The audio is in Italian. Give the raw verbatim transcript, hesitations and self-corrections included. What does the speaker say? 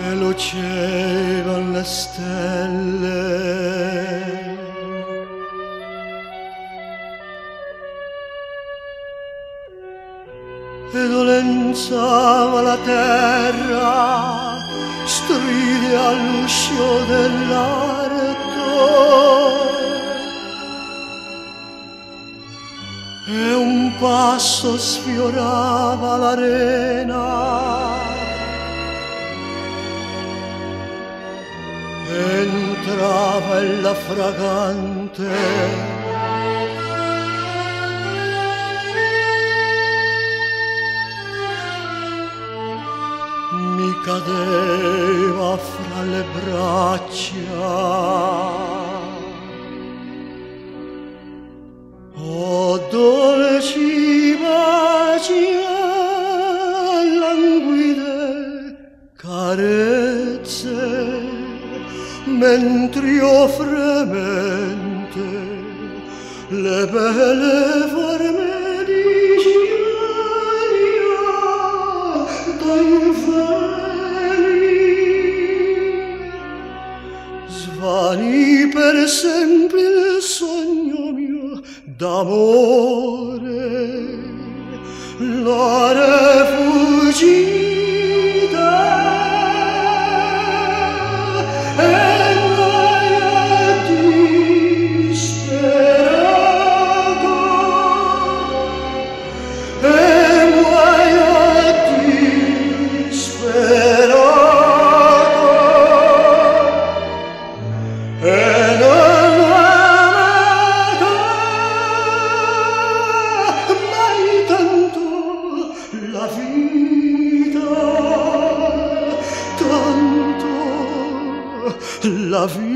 e lucevano le stelle. E dolenzava la terra, stride all'uscio dell'arto, e un passo sfiorava l'arena, entrava la fragante mi cadeva fra le braccia. Oh dolci baci, languide carezze, mentre io fremente le belle forme di Giulia dai svani per sempre il sogno mio d'amore, la refuggita e muoia disperato, e muoia disperato. La vita, tanto la vita.